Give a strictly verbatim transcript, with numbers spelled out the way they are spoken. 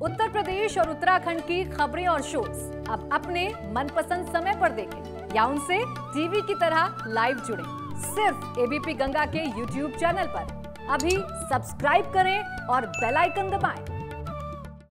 उत्तर प्रदेश और उत्तराखंड की खबरें और शोज अब अपने मनपसंद समय पर देखें या उनसे टीवी की तरह लाइव जुड़ें। सिर्फ एबीपी गंगा के यूट्यूब चैनल पर। अभी सब्सक्राइब करें और बेल आइकन दबाएं।